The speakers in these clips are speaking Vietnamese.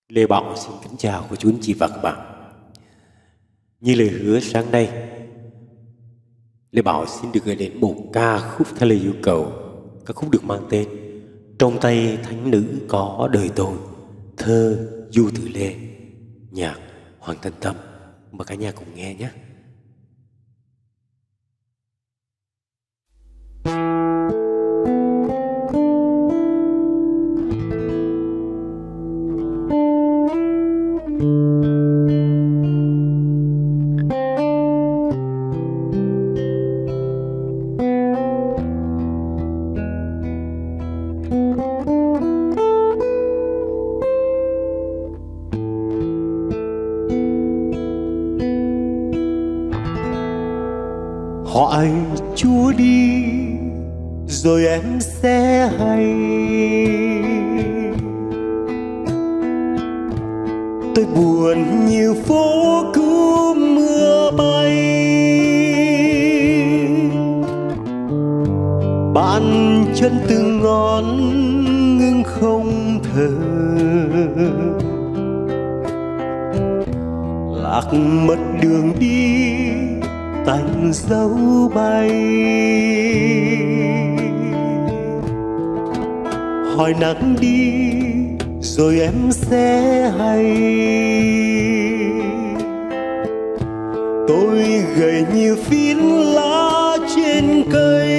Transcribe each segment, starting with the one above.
Lê Bảo xin kính chào cô chú anh chị và các bạn. Như lời hứa sáng nay, Lê Bảo xin được gửi đến một ca khúc theo lời yêu cầu. Ca khúc được mang tên Trong tay thánh nữ có đời tôi, thơ Du Tử Lê, nhạc Hoàng Tân Tâm. Mời cả nhà cùng nghe nhé. Hỏi Chúa đi rồi em sẽ hay. Tôi buồn như phố cứu mưa bay, bàn chân từng ngón ngưng không thở, lạc mất đường đi tạnh dấu bay. Hỏi nắng đi rồi em sẽ hay. Tôi gầy như phiến lá trên cây,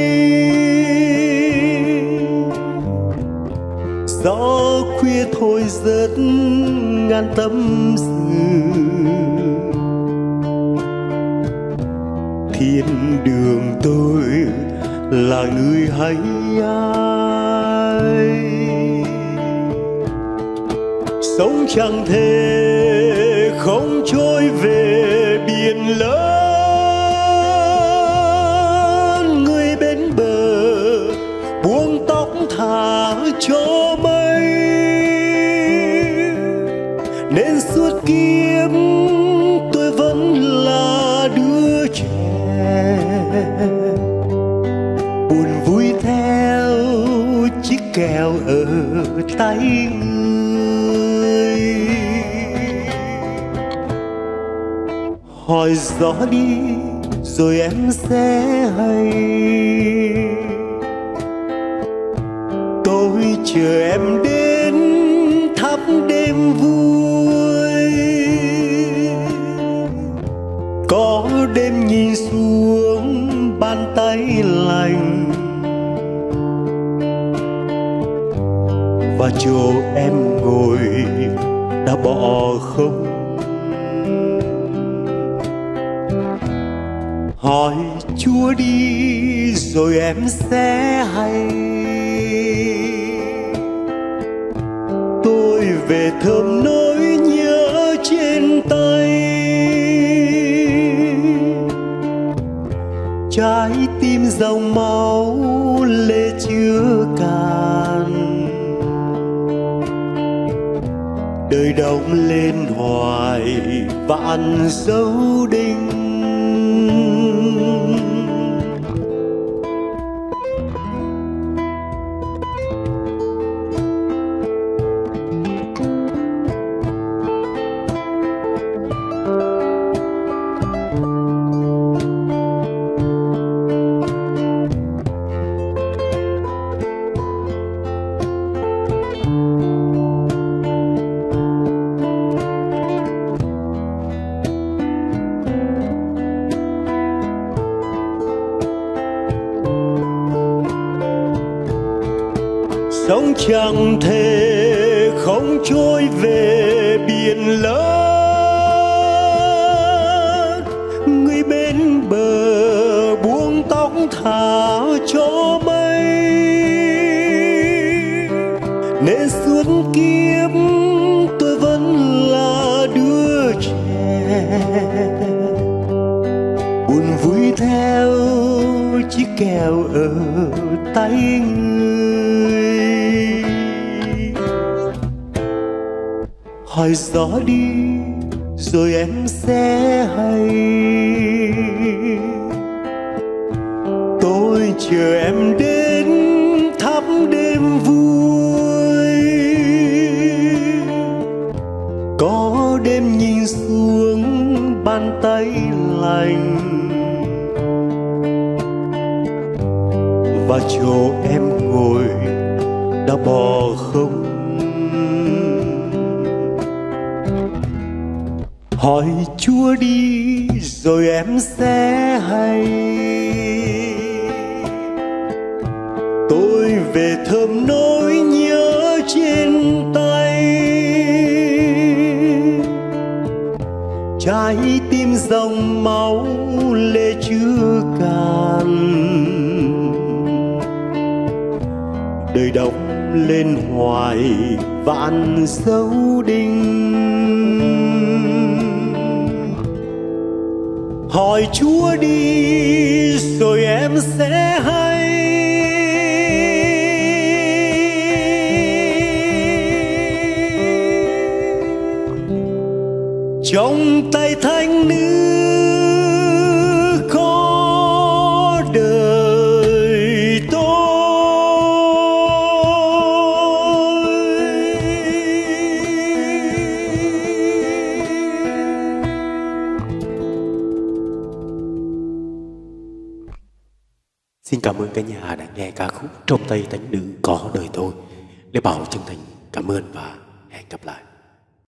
gió khuya thôi rất ngàn tâm sự. Thiên đường tôi là người hay ai, sống chẳng thể không trôi về biển lớn. Người bên bờ buông tóc thả cho mây, nên suốt kiếp tôi vẫn là đứa trẻ, buồn vui theo chiếc kèo ở tay người. Hỏi gió đi rồi em sẽ hay. Tôi chờ em đến thắp đêm vui, có đêm nhìn xuống bàn tay lành, và chỗ em ngồi đã bỏ không. Hỏi Chúa đi rồi em sẽ hay. Tôi về thơm nỗi nhớ trên tay, trái tim dòng máu lệ chưa cạn. Đời đông lên hoài vạn dấu đinh. Sống chẳng thể không trôi về biển lớn. Người bên bờ buông tóc thả cho mây, nên suốt kiếp tôi vẫn là đứa trẻ, buồn vui theo chiếc kèo ở tay người. Hỏi gió đi rồi em sẽ hay. Tôi chờ em đến thắp đêm vui, tay lành và chỗ em ngồi đã bỏ không. Hỏi Chúa đi rồi em sẽ hay. Tôi về thơm nỗi nhớ trên tay, trái tim dòng máu lệ chưa cạn, đời đóng lên hoài vạn dấu đinh. Hỏi Chúa đi rồi em sẽ hay. Trong tay thánh nữ có đời tôi. Xin cảm ơn cả nhà đã nghe ca khúc Trong tay thánh nữ có đời tôi. Lê Bảo chân thành cảm ơn và hẹn gặp lại.